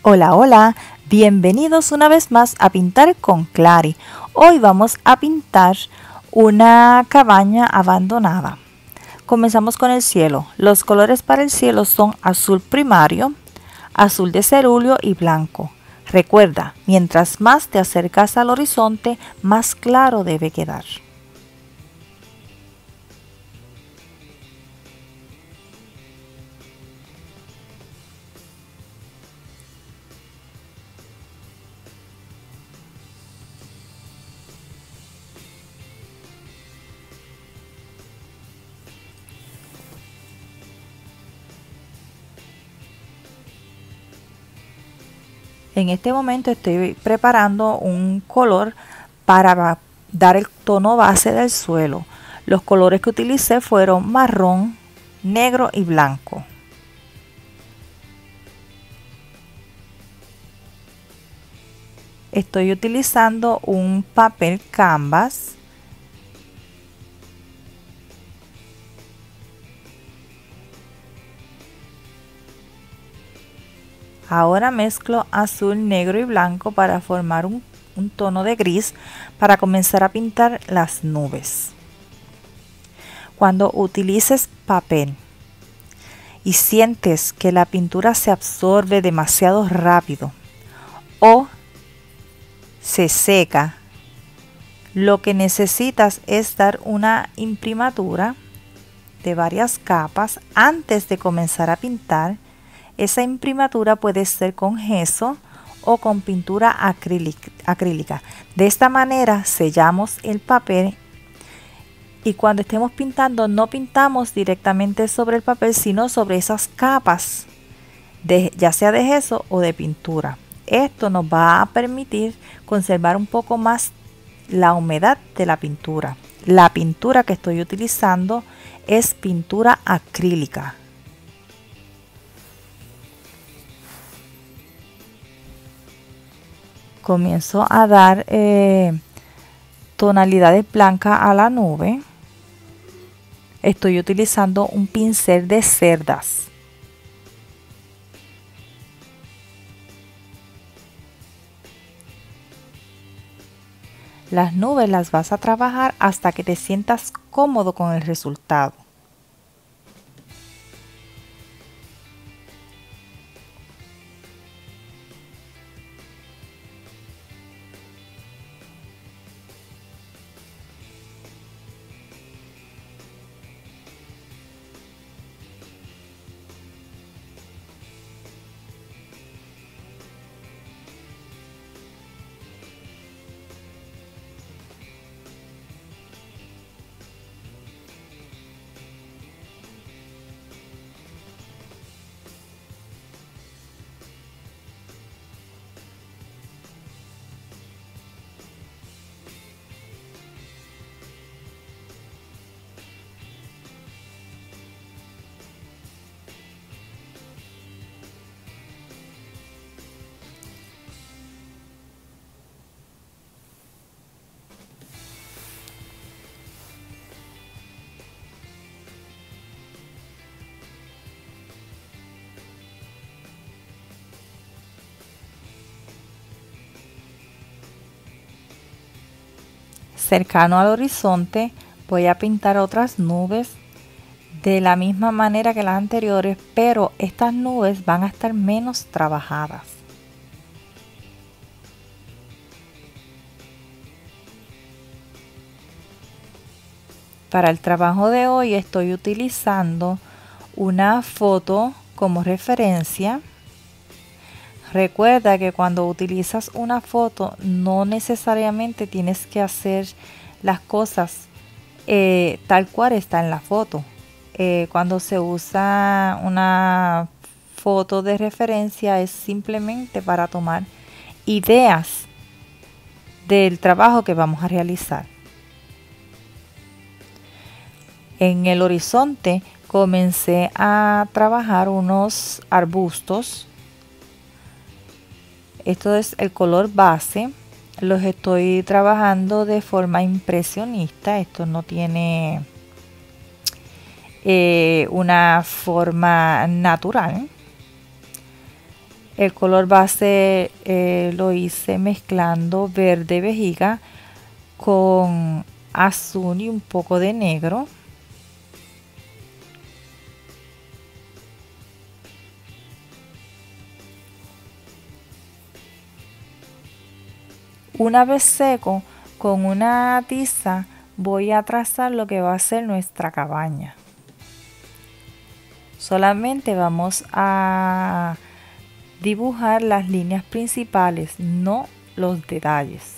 Hola, hola, bienvenidos una vez más a Pintar con Clary. Hoy vamos a pintar una cabaña abandonada. Comenzamos con el cielo. Los colores para el cielo son azul primario, azul de cerúleo y blanco. Recuerda, mientras más te acercas al horizonte, más claro debe quedar. En este momento estoy preparando un color para dar el tono base del suelo. Los colores que utilicé fueron marrón, negro y blanco. Estoy utilizando un papel canvas. Ahora mezclo azul, negro y blanco para formar un tono de gris para comenzar a pintar las nubes. Cuando utilices papel y sientes que la pintura se absorbe demasiado rápido o se seca, lo que necesitas es dar una imprimatura de varias capas antes de comenzar a pintar. Esa imprimatura puede ser con gesso o con pintura acrílica. De esta manera sellamos el papel y cuando estemos pintando no pintamos directamente sobre el papel, sino sobre esas capas, ya sea de gesso o de pintura. Esto nos va a permitir conservar un poco más la humedad de la pintura. La pintura que estoy utilizando es pintura acrílica. Comienzo a dar tonalidades blancas a la nube. Estoy utilizando un pincel de cerdas. Las nubes las vas a trabajar hasta que te sientas cómodo con el resultado. Cercano al horizonte voy a pintar otras nubes de la misma manera que las anteriores, pero estas nubes van a estar menos trabajadas. Para el trabajo de hoy estoy utilizando una foto como referencia. Recuerda que cuando utilizas una foto no necesariamente tienes que hacer las cosas tal cual está en la foto. Cuando se usa una foto de referencia es simplemente para tomar ideas del trabajo que vamos a realizar. En el horizonte comencé a trabajar unos arbustos. Esto es el color base. Los estoy trabajando de forma impresionista. Esto no tiene una forma natural. El color base lo hice mezclando verde vejiga con azul y un poco de negro. Una vez seco, con una tiza voy a trazar lo que va a ser nuestra cabaña. Solamente vamos a dibujar las líneas principales, no los detalles.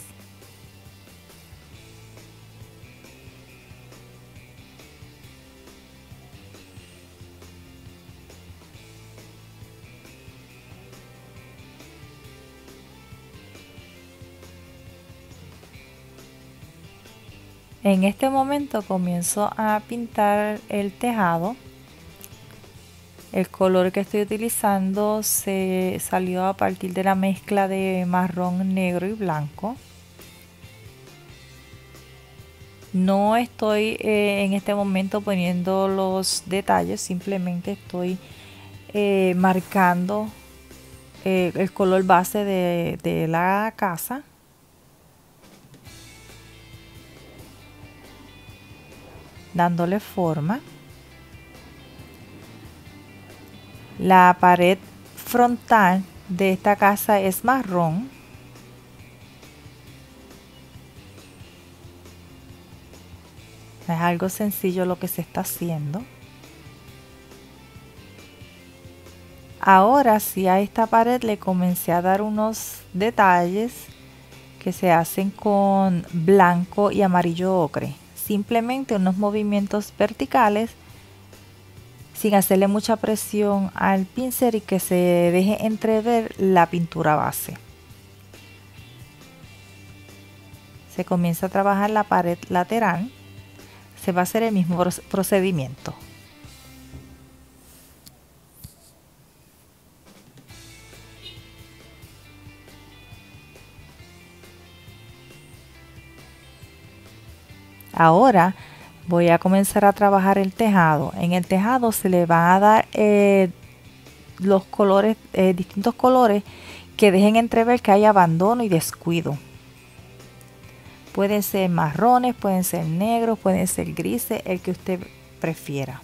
En este momento comienzo a pintar el tejado. El color que estoy utilizando se salió a partir de la mezcla de marrón, negro y blanco. No estoy en este momento poniendo los detalles, simplemente estoy marcando el color base de la casa. Dándole forma. La pared frontal de esta casa es marrón. Es algo sencillo lo que se está haciendo. Ahora sí, a esta pared le comencé a dar unos detalles que se hacen con blanco y amarillo ocre. Simplemente unos movimientos verticales sin hacerle mucha presión al pincel y que se deje entrever la pintura base. Se comienza a trabajar la pared lateral. Se va a hacer el mismo procedimiento. Ahora voy a comenzar a trabajar el tejado. En el tejado se le van a dar los colores, distintos colores que dejen entrever que hay abandono y descuido. Pueden ser marrones, pueden ser negros, pueden ser grises, el que usted prefiera.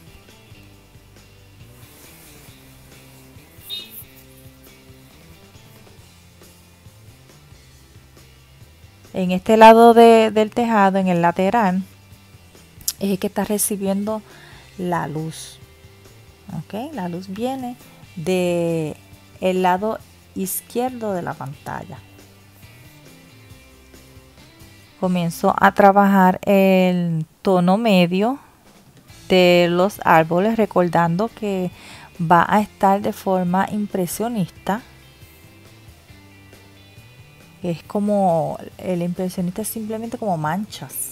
En este lado del tejado, en el lateral, es el que está recibiendo la luz. ¿Ok? La luz viene del lado izquierdo de la pantalla. Comienzo a trabajar el tono medio de los árboles, recordando que va a estar de forma impresionista. Es como el impresionista, es simplemente como manchas.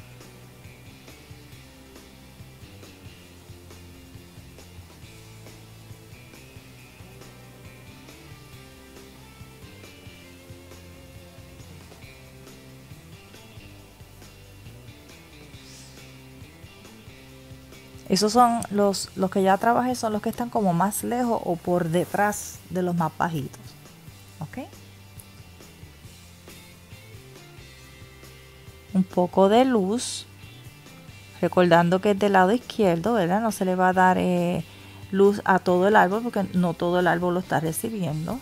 Esos son los que ya trabajé, son los que están como más lejos o por detrás de los más bajitos. ¿Ok? Un poco de luz, recordando que es del lado izquierdo, ¿verdad? No se le va a dar luz a todo el árbol porque no todo el árbol lo está recibiendo.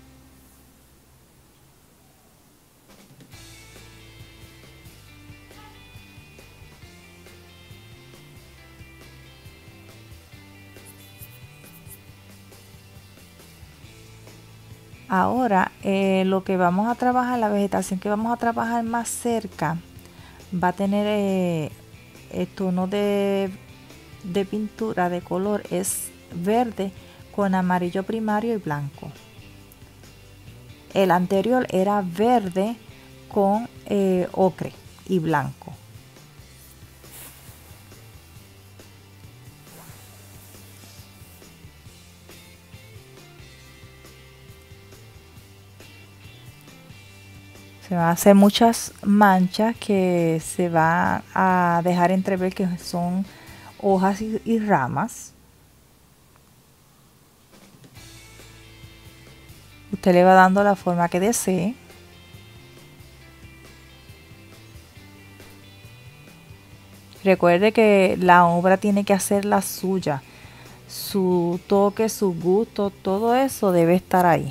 Ahora lo que vamos a trabajar, la vegetación que vamos a trabajar más cerca, va a tener el tono de pintura de color es verde con amarillo primario y blanco. El anterior era verde con ocre y blanco. Se van a hacer muchas manchas que se van a dejar entrever que son hojas y ramas. Usted le va dando la forma que desee. Recuerde que la obra tiene que hacer la suya. Su toque, su gusto, todo eso debe estar ahí.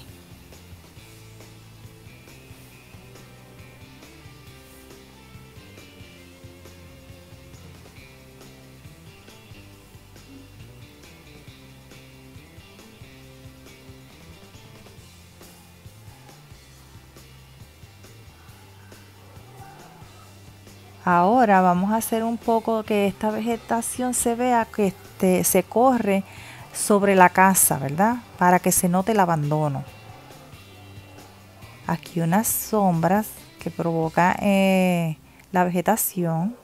Ahora vamos a hacer un poco que esta vegetación se vea que se corre sobre la casa, ¿verdad? Para que se note el abandono. Aquí unas sombras que provoca la vegetación.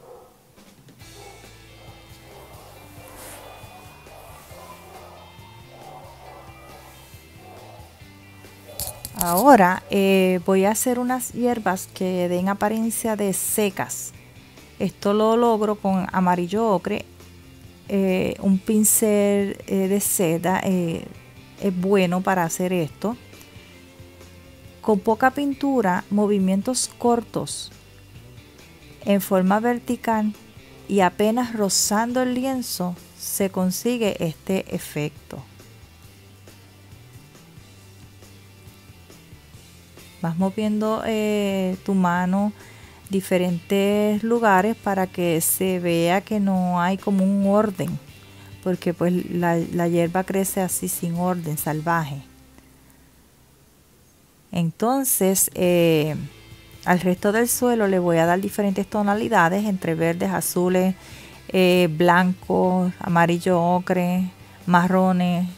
Ahora voy a hacer unas hierbas que den apariencia de secas. Esto lo logro con amarillo ocre, un pincel de seda es bueno para hacer esto. Con poca pintura, movimientos cortos en forma vertical y apenas rozando el lienzo se consigue este efecto. Vas moviendo tu mano diferentes lugares para que se vea que no hay como un orden, porque pues la hierba crece así sin orden, salvaje. Entonces al resto del suelo le voy a dar diferentes tonalidades entre verdes, azules, blancos, amarillo ocre, marrones,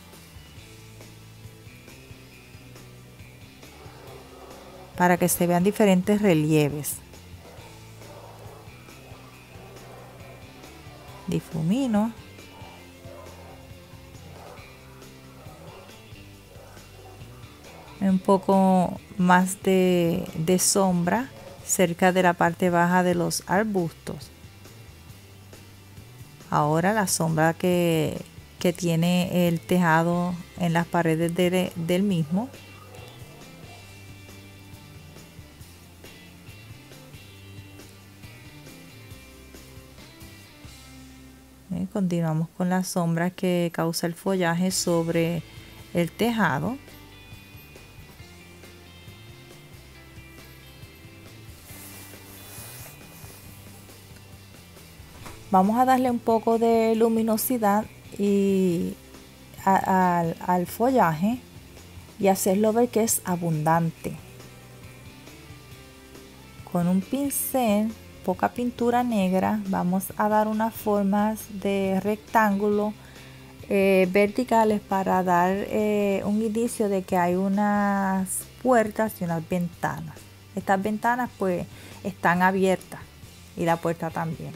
para que se vean diferentes relieves. Difumino. Un poco más de sombra cerca de la parte baja de los arbustos. Ahora la sombra que tiene el tejado en las paredes del mismo. Continuamos con la sombra que causa el follaje sobre el tejado. Vamos a darle un poco de luminosidad y al follaje y hacerlo ver que es abundante. Con un pincel, poca pintura negra, vamos a dar unas formas de rectángulo verticales para dar un indicio de que hay unas puertas y unas ventanas. Estas ventanas pues están abiertas y la puerta también.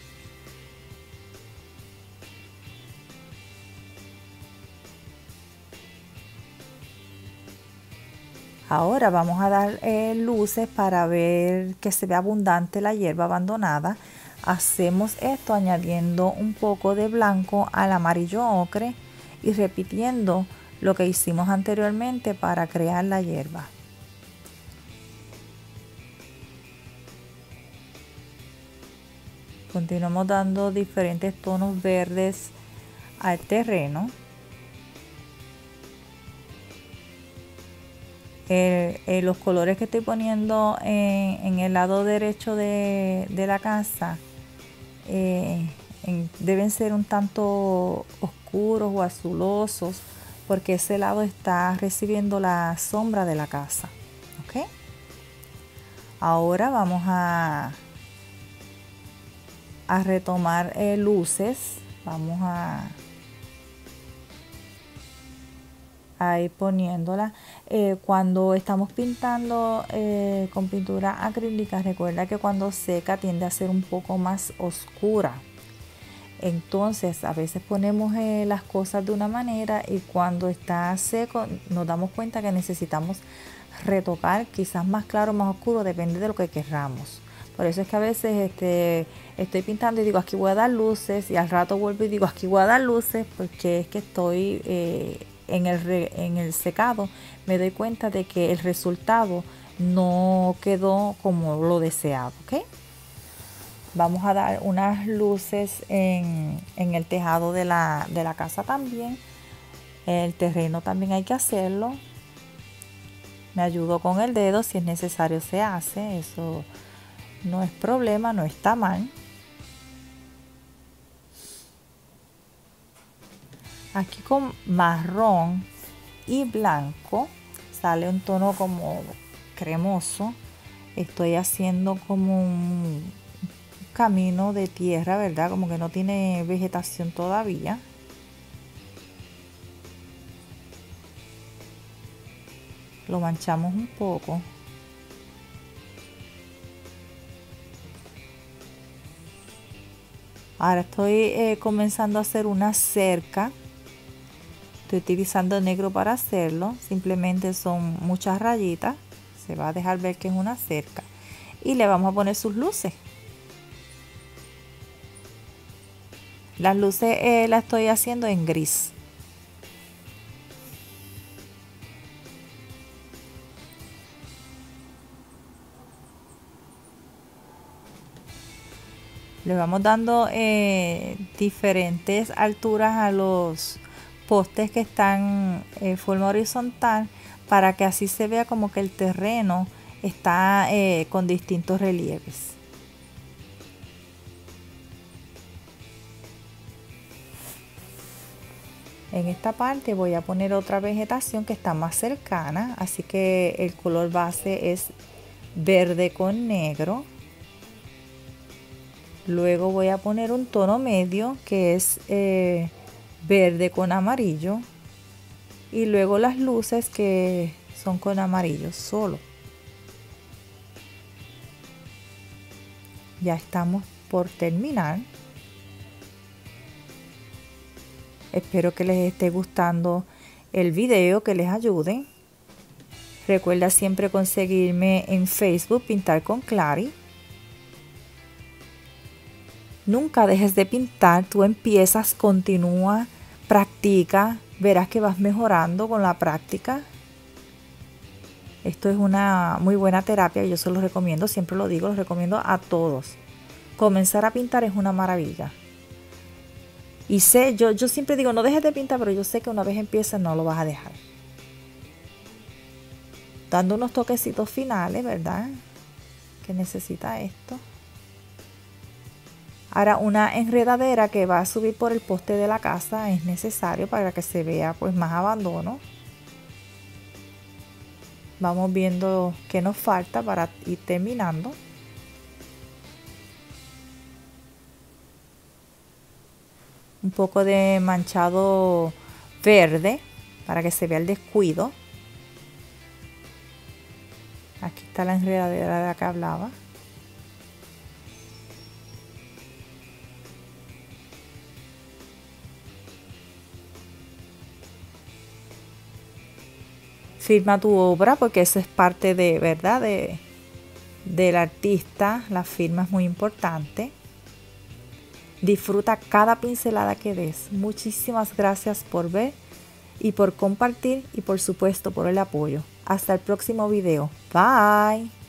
Ahora vamos a dar luces para ver que se ve abundante la hierba abandonada. Hacemos esto añadiendo un poco de blanco al amarillo ocre y repitiendo lo que hicimos anteriormente para crear la hierba. Continuamos dando diferentes tonos verdes al terreno. Los colores que estoy poniendo en el lado derecho de la casa deben ser un tanto oscuros o azulosos, porque ese lado está recibiendo la sombra de la casa. ¿Ok? Ahora vamos a retomar luces. Vamos a ir poniéndola. Cuando estamos pintando con pintura acrílica, recuerda que cuando seca tiende a ser un poco más oscura. Entonces a veces ponemos las cosas de una manera y cuando está seco nos damos cuenta que necesitamos retocar, quizás más claro o más oscuro, depende de lo que queramos. Por eso es que a veces estoy pintando y digo aquí voy a dar luces, y al rato vuelvo y digo aquí voy a dar luces, porque es que estoy en el secado me doy cuenta de que el resultado no quedó como lo deseado, ¿ok? Vamos a dar unas luces en el tejado de la casa también. El terreno también hay que hacerlo. Me ayudo con el dedo, si es necesario se hace, eso no es problema, no está mal. Aquí con marrón y blanco sale un tono como cremoso. Estoy haciendo como un camino de tierra, ¿verdad? Como que no tiene vegetación todavía. Lo manchamos un poco. Ahora estoy comenzando a hacer una cerca. Estoy utilizando negro para hacerlo. Simplemente son muchas rayitas. Se va a dejar ver que es una cerca. Y le vamos a poner sus luces. Las luces las estoy haciendo en gris. Le vamos dando diferentes alturas a los postes que están en forma horizontal para que así se vea como que el terreno está con distintos relieves. En esta parte voy a poner otra vegetación que está más cercana, así que el color base es verde con negro. Luego voy a poner un tono medio que es verde con amarillo. Y luego las luces que son con amarillo solo. Ya estamos por terminar. Espero que les esté gustando el video, que les ayude. Recuerda siempre conseguirme en Facebook, Pintar con Clary. Nunca dejes de pintar, tú empiezas, continúa, practica, verás que vas mejorando con la práctica. Esto es una muy buena terapia y yo se los recomiendo, siempre lo digo, los recomiendo a todos. Comenzar a pintar es una maravilla. Y sé, yo siempre digo, no dejes de pintar, pero yo sé que una vez empieces no lo vas a dejar. Dando unos toquecitos finales, ¿verdad? Que necesita esto. Ahora una enredadera que va a subir por el poste de la casa es necesario para que se vea pues más abandono. Vamos viendo qué nos falta para ir terminando. Un poco de manchado verde para que se vea el descuido. Aquí está la enredadera de la que hablaba. Firma tu obra porque eso es parte de, ¿verdad? Del artista. La firma es muy importante. Disfruta cada pincelada que des. Muchísimas gracias por ver y por compartir y por supuesto por el apoyo. Hasta el próximo video. Bye.